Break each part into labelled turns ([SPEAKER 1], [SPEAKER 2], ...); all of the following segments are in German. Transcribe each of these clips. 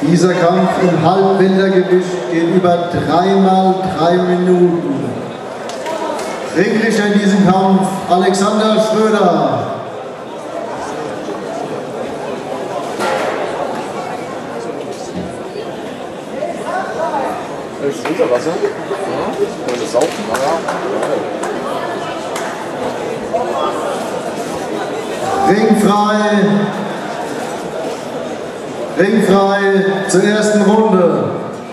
[SPEAKER 1] Dieser Kampf im Halbweltergewicht geht über 3 mal 3 Minuten. Ringrichter in diesem Kampf Alexander Schröder.
[SPEAKER 2] Das ist unser Wasser. Ja, das saugt.
[SPEAKER 1] Ringfrei. Ringfrei zur ersten Runde.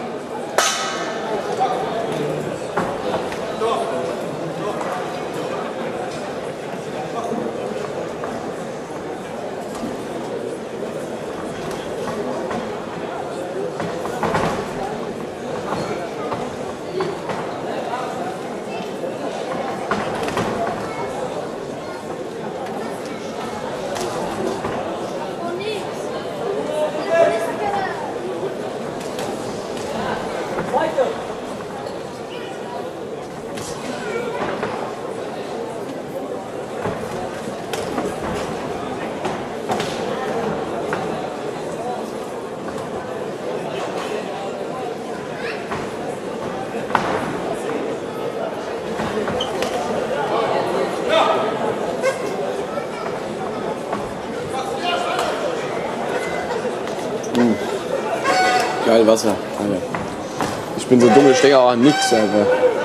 [SPEAKER 2] Geil Wasser. Alter. Ich bin so dumm, ich denke auch an nichts einfach.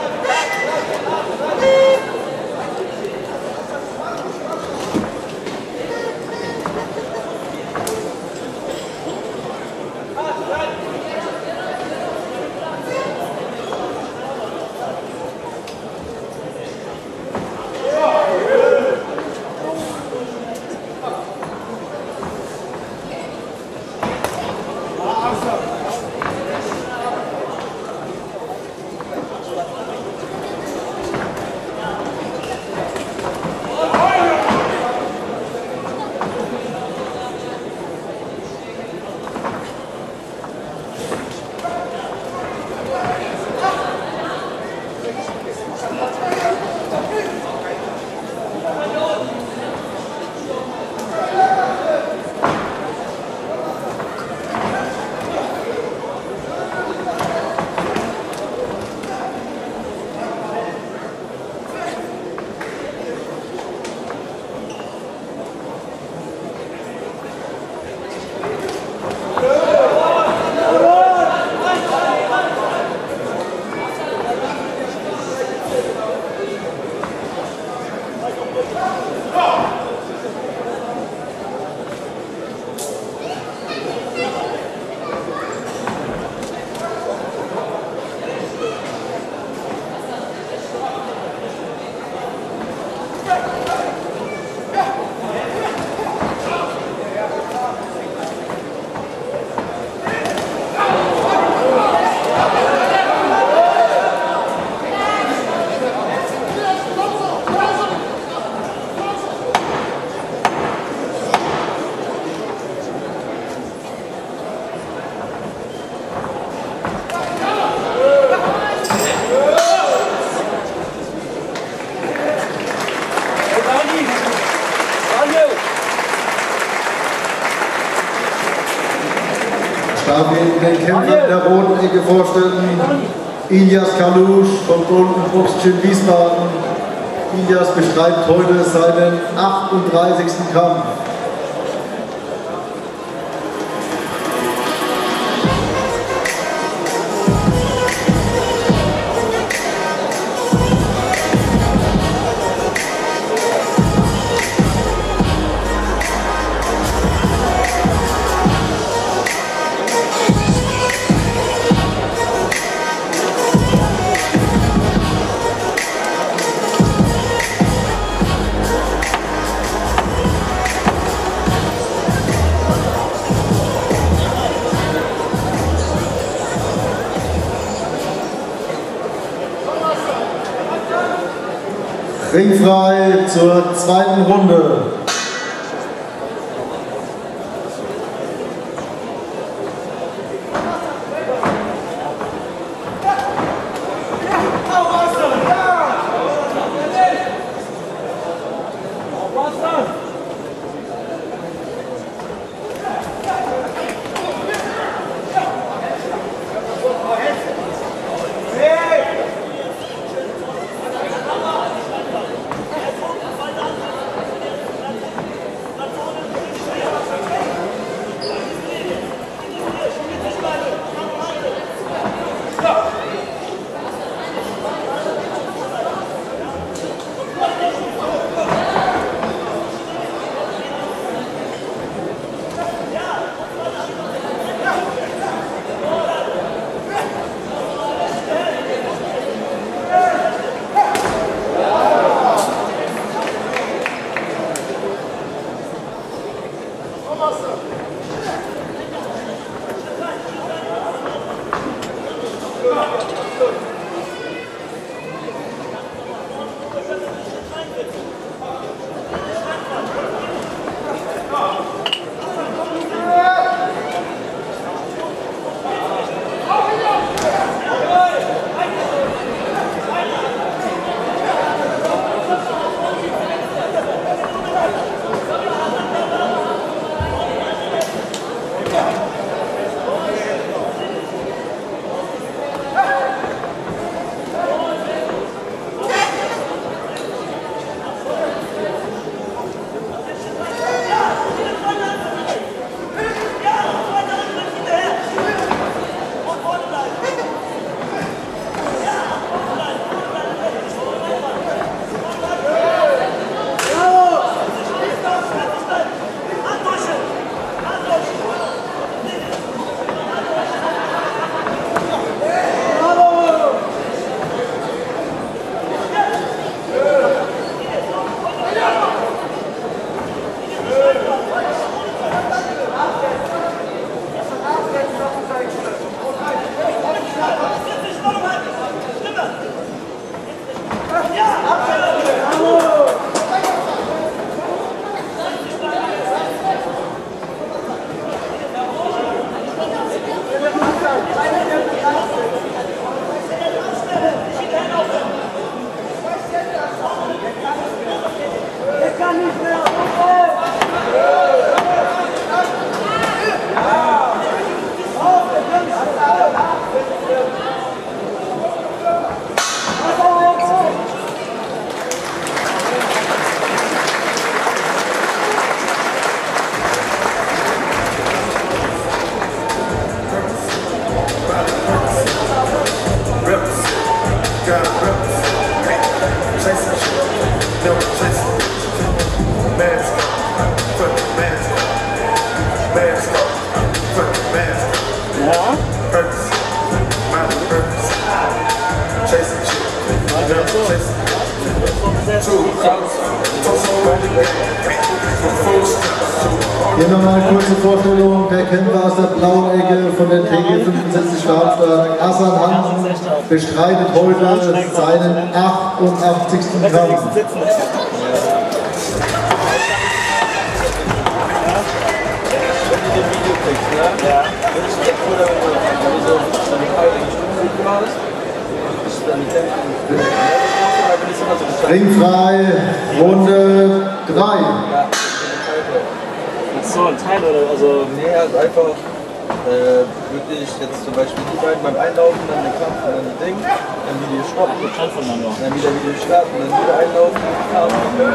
[SPEAKER 2] Darf ich den Kämpfer in der roten Ecke vorstellen? Ilias Kalusch vom Golden Boxgym Wiesbaden. Ilias bestreitet heute seinen 38. Kampf. Ringfrei zur zweiten Runde.
[SPEAKER 1] Hier nochmal eine kurze Vorstellung. Der Kämpfer aus der blauen Ecke von der TG 75 Startstark, Hassan Hansen, bestreitet heute seinen 88. Kampf. Ringfrei, Runde 3.
[SPEAKER 3] So ein Teil oder also?
[SPEAKER 4] Nee, also einfach wirklich jetzt zum Beispiel die beiden beim Einlaufen, dann den Kampf und dann das Ding, dann Video stoppen, dann wieder Video starten, dann wieder einlaufen, Kampf.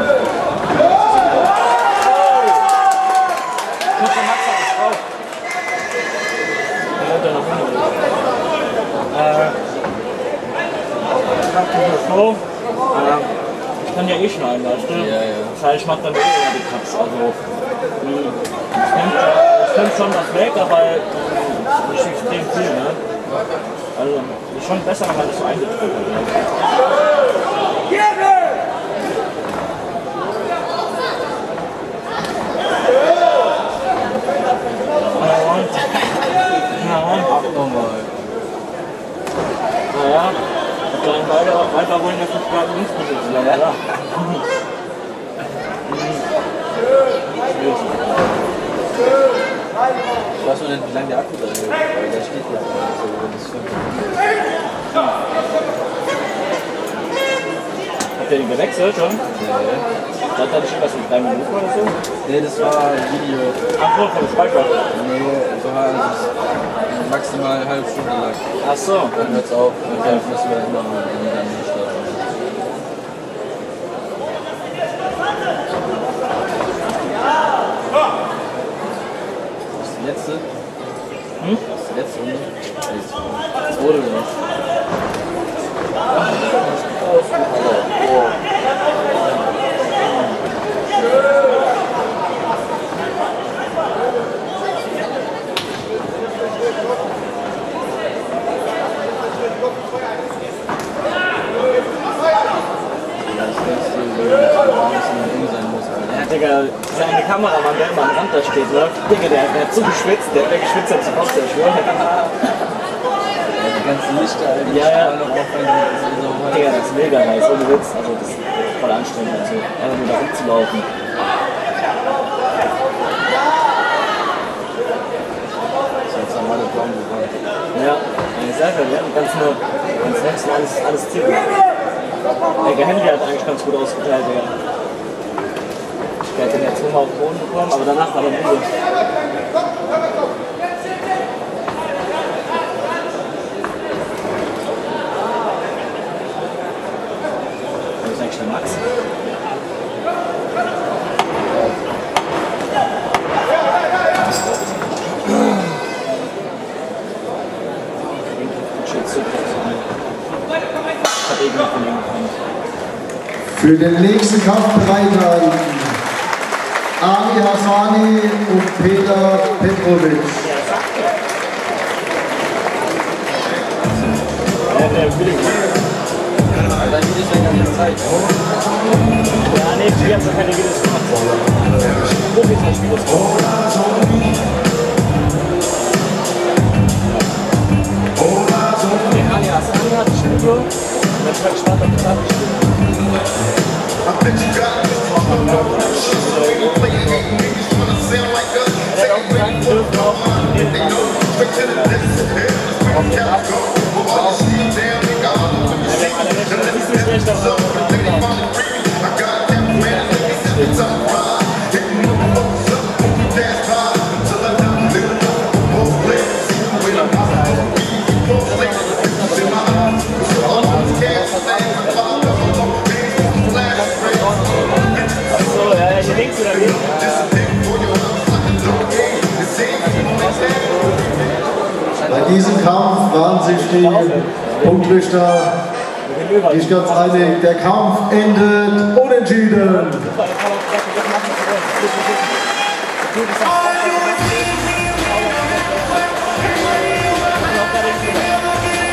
[SPEAKER 3] Ich kann ja eh schneiden, weißt du?
[SPEAKER 4] Ja.
[SPEAKER 3] Das heißt, ich mach dann eh eher die Cuts. Also, ich nimmt schon das weg, aber nicht extrem viel, ne? Also, ist schon besser, wenn man das so eingetreten hat. Naja, die kleinen weiter wollen ja 5 Grad Linksposition, oder?
[SPEAKER 4] Ich weiß noch nicht, wie lange der Akku da ist, weil der steht ja so, wenn es 5
[SPEAKER 3] Habt ihr den gewechselt schon?
[SPEAKER 4] Nee.
[SPEAKER 3] Hat er nicht was mit 3 Minuten oder so?
[SPEAKER 4] Nee, das war ein Video.
[SPEAKER 3] Ach so, vom Speicher.
[SPEAKER 4] Nee, so war es maximal eine halbe Stunde lang.
[SPEAKER 3] Ach so.
[SPEAKER 4] Dann hört's auf, dann müssen wir immer dann nicht starten. Das ist die letzte?
[SPEAKER 3] Hm?
[SPEAKER 4] Das ist die letzte Runde? Das wurde nicht.
[SPEAKER 3] Ja, Digga, dieser eine Kameramann, der immer am Rand da steht, ne? Digga, der hat so geschwitzt, der geschwitzt, als brauchst du ja schwören.
[SPEAKER 4] Die ganzen Lichter, die
[SPEAKER 3] Ja.
[SPEAKER 4] noch aufhängen, das ist so halt.
[SPEAKER 3] Digga, das ist mega nice, ohne Witz. Also, das ist voll anstrengend und so. Einfach nur da rumzulaufen.
[SPEAKER 4] Jetzt haben alle Blauen gewandt.
[SPEAKER 3] Ja, ich sag ja, wir hatten ganz nett alles Tippen. Der Handy hat eigentlich ganz gut ausgeteilt, Digga. Der hat den jetzt nur mal auf den Boden bekommen, aber danach war er müde. Wo ist eigentlich der Max?
[SPEAKER 1] Für den nächsten Kampf bereithalten Ali Hassani und Peter Petrovic.
[SPEAKER 4] Dein Video ist länger in Zeit.
[SPEAKER 3] Ja, nee, wir haben noch keine Videos gemacht. Profis haben Videos gemacht. Der Ali Hassani hat ein Video. Und dann bin ich gespannt, ob das abgespielt wird.
[SPEAKER 1] Bei diesem Kampf waren sich die Punktrichter nicht ganz einig. Der Kampf endet unentschieden.